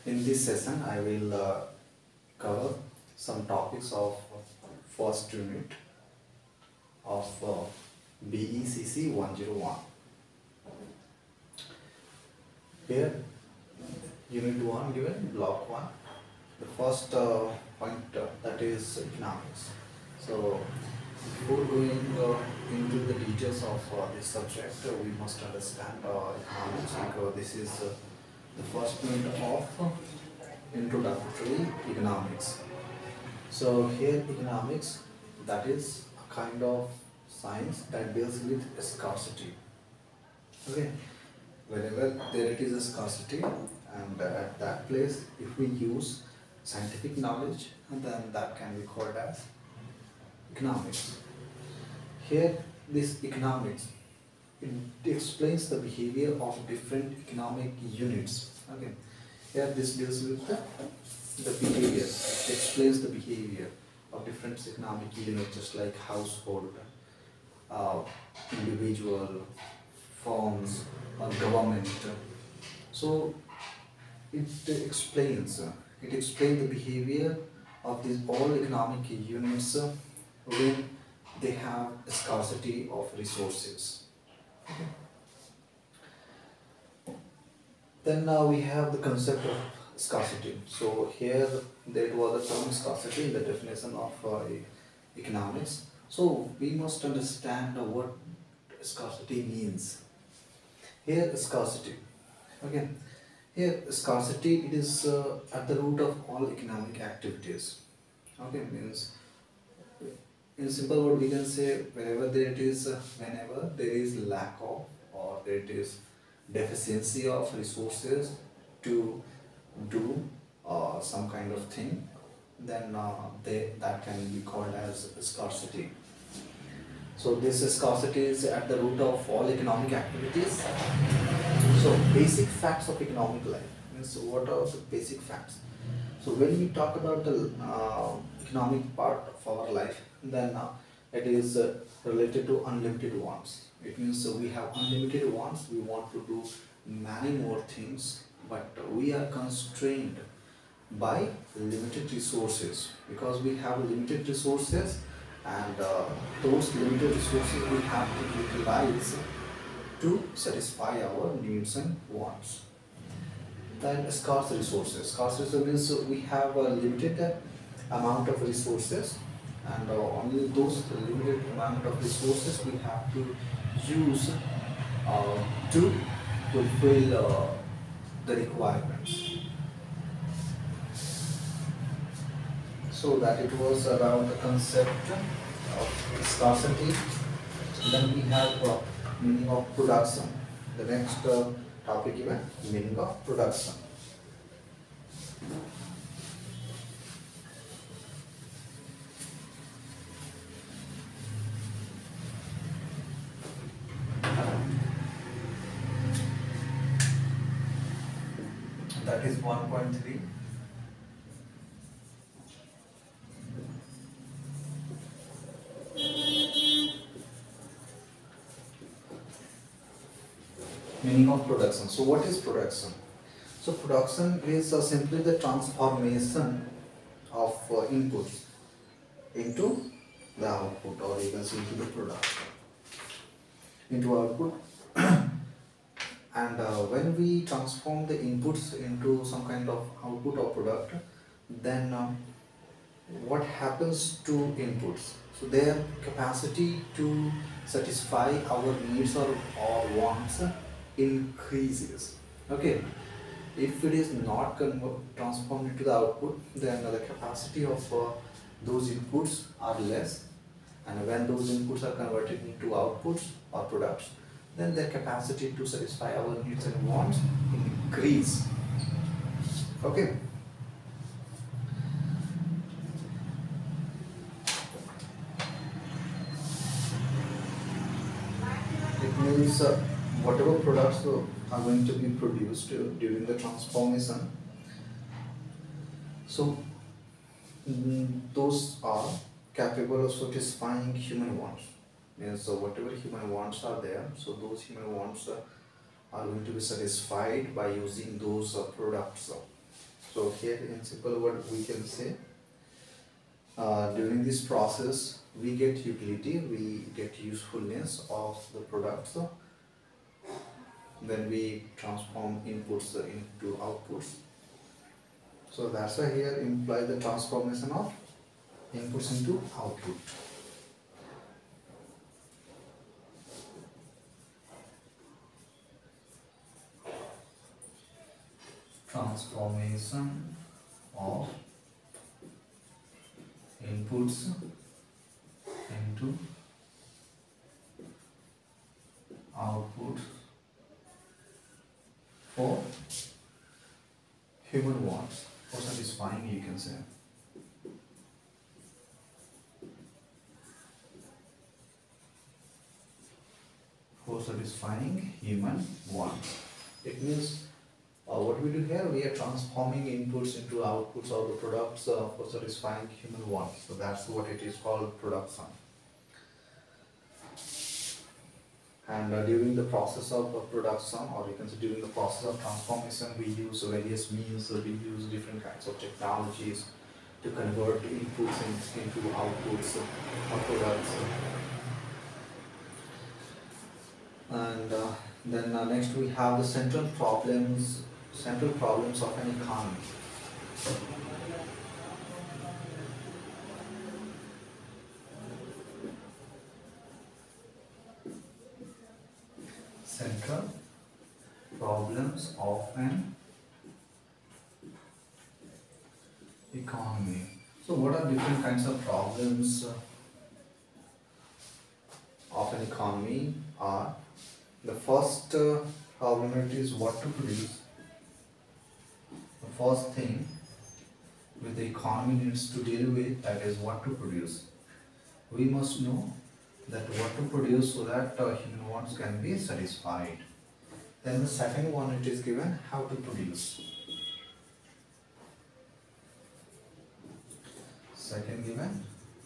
In this session, I will cover some topics of first unit of BECC 101. Here, unit 1 given, block 1. The first point that is economics. So, before going into the details of this subject, we must understand economics because this is the first unit of introductory economics. So here economics, that is a kind of science that deals with scarcity. Okay, wherever there it is a scarcity, and at that place, if we use scientific knowledge, then that can be called as economics. Here, this economics, it explains the behavior of different economic units. Okay, here this deals with the behavior. It explains the behavior of different economic units, just like household, individual, firms, or government. So it explains the behavior of these all economic units when they have a scarcity of resources. Okay. Then now we have the concept of scarcity. So here there was a term scarcity in the definition of economics. So we must understand what scarcity means. Here scarcity. Okay. Here scarcity, it is at the root of all economic activities. Okay, means in simple word we can say whenever there it is, whenever there is lack of or there it is deficiency of resources to do some kind of thing, then that can be called as scarcity. So this scarcity is at the root of all economic activities. So basic facts of economic life means what are the basic facts? So when we talk about the economic part of our life, then it is related to unlimited wants. It means we have unlimited wants, we want to do many more things, but we are constrained by limited resources because we have limited resources, and those limited resources we have to utilize to satisfy our needs and wants. Then scarce resources. Scarce resources means we have a limited amount of resources, and only those limited amount of resources we have to use to fulfill the requirements. So that it was around the concept of scarcity. Then we have meaning of production. The next topic given, meaning of production. That is 1.3. Meaning of production. So what is production? So production is simply the transformation of inputs into the output, or you can say into the product, into output. And when we transform the inputs into some kind of output or product, then what happens to inputs? So their capacity to satisfy our needs or wants increases. Okay, if it is not transformed into the output, then the capacity of those inputs are less, and when those inputs are converted into outputs or products, then their capacity to satisfy our needs and wants increase. Okay. It means whatever products are going to be produced during the transformation, so those are capable of satisfying human wants. Means whatever human wants are there, so those human wants are going to be satisfied by using those products. So here in simple word we can say during this process we get utility, we get usefulness of the products, then we transform inputs into outputs. So that's why here imply the transformation of inputs into output. Transformation of inputs into output for human wants, for satisfying, you can say. For satisfying human wants. It means what we do here, we are transforming inputs into outputs of the products for satisfying human wants. So that's what it is called, production. And during the process of production, or you can say during the process of transformation, we use various means, we use different kinds of technologies to convert inputs into outputs of products. And then next we have the central problems of an economy. Central problems of an economy. So what are different kinds of problems of an economy are, the first problem it is what to produce. The first thing with the economy needs to deal with, that is what to produce. We must know that what to produce so that human wants can be satisfied. Then the second one, it is given how to produce. Second given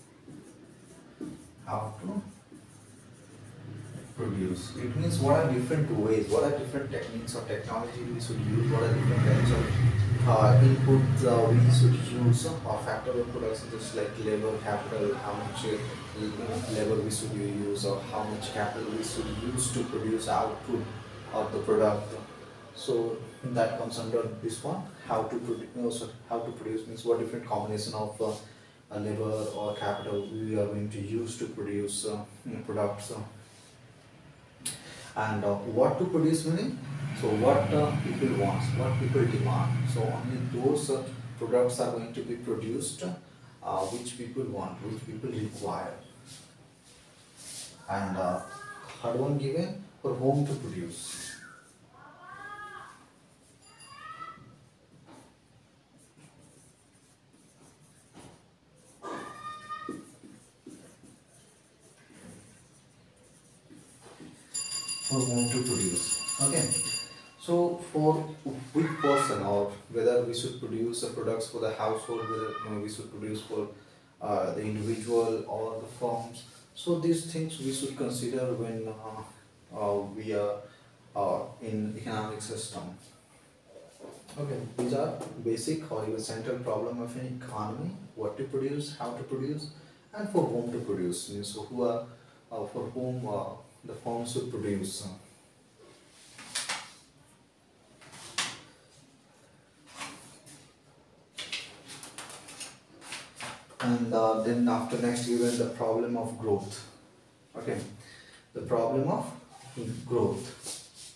how to produce. It means what are different ways, what are different techniques or technology we should use, what are different kinds of inputs we should use, or factor of production, just like labor, capital, how much labor we should use, or how much capital we should use to produce output of the product. So that comes under this one, how to produce. How to produce means what different combination of labor or capital we are going to use to produce products. And what to produce meaning, so what people want, what people demand. So only those products are going to be produced which people want, which people require. And third one given, for whom to produce. For whom to produce. Okay. So for which person, or whether we should produce products for the household, whether we should produce for the individual or the firms. So these things we should consider when we are in economic system. Okay, these are basic or even central problem of an economy: what to produce, how to produce, and for whom to produce. Means who are for whom the firm should produce. And then after next given the problem of growth. Okay, the problem of growth.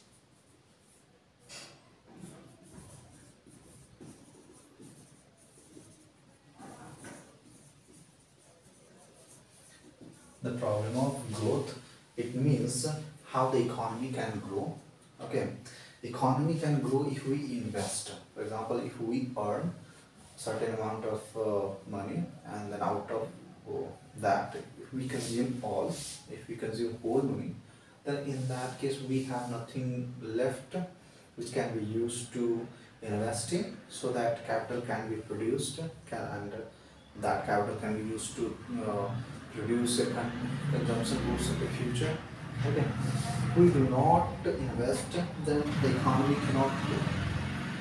The problem of growth, it means how the economy can grow. Okay, economy can grow if we invest. For example, if we earn certain amount of money, and then out of that, if we consume whole money, then in that case we have nothing left which can be used to invest in, so that capital can be produced, and that capital can be used to produce a consumption goods in the future. Okay, if we do not invest, then the economy cannot grow.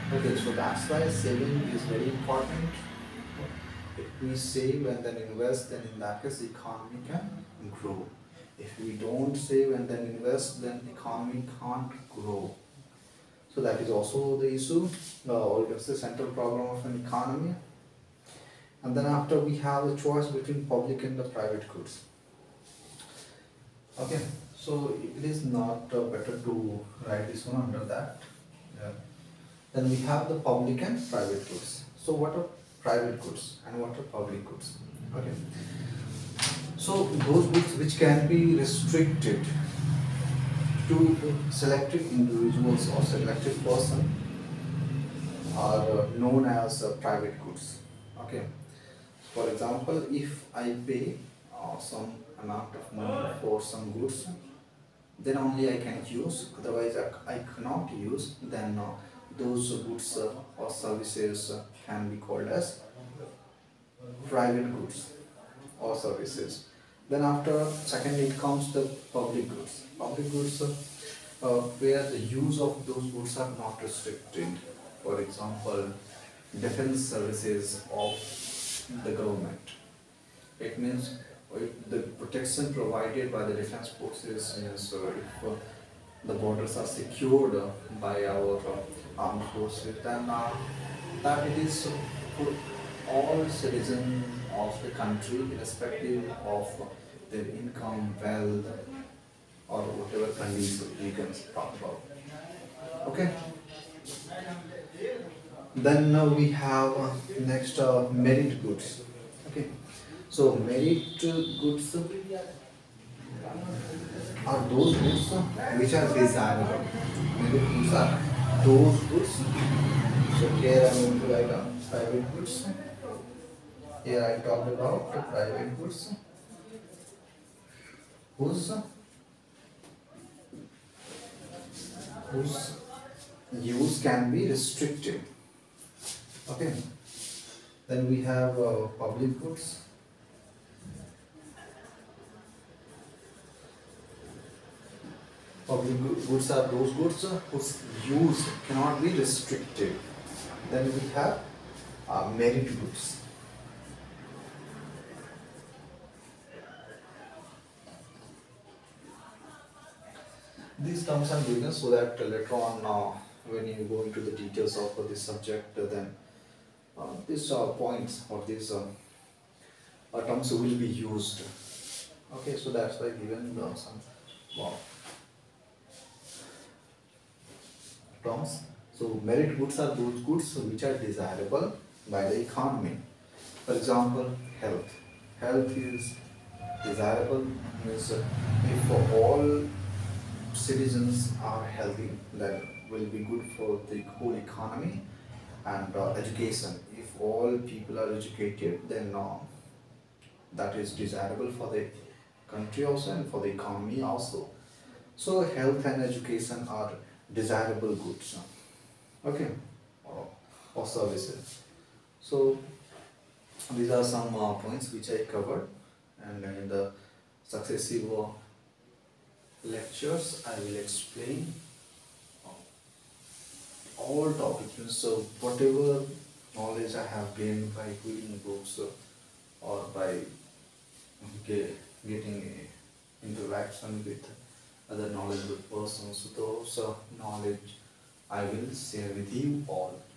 Okay, so that's why saving is very important. If we save and then invest, then in that case, the economy can grow. If we don't save and then invest, then economy can't grow. So that is also the issue, or it's the central problem of an economy. And then after we have a choice between public and the private goods. Okay, so it is not better to write this one under that. Yeah. Then we have the public and private goods. So what are private goods and what are public goods? Okay. So those goods which can be restricted to selected individuals or selected person are known as private goods. Okay. For example, if I pay some amount of money for some goods, then only I can use. Otherwise, I cannot use. Then those goods or services can be called as private goods or services. Then after secondly, it comes the public goods. Public goods where the use of those goods are not restricted. For example, defense services of the government. It means the protection provided by the defense forces means if the borders are secured by our armed forces, then that it is for all citizens of the country, irrespective of their income, wealth, or whatever condition we can talk about. Okay. Then we have next merit goods. Okay. So merit goods are those goods which are desirable. Merit goods are those goods. So here I am going to write down private goods. Here I talked about the private goods whose whose use can be restricted. Okay. Then we have public goods. Goods are those goods whose use cannot be restricted. Then we have merit goods. These terms are given so that later on, when you go into the details of this subject, then these points or these terms will be used. Okay, so that's why given some terms. So merit goods are those goods which are desirable by the economy. For example, health. Health is desirable means if all citizens are healthy, then will be good for the whole economy. And education. If all people are educated, then that is desirable for the country also and for the economy also. So health and education are desirable goods. Okay, or services. So these are some points which I covered, and in the successive lectures I will explain all topics. So whatever knowledge I have gained by reading books or by getting interaction with other knowledgeable persons, those knowledge I will share with you all.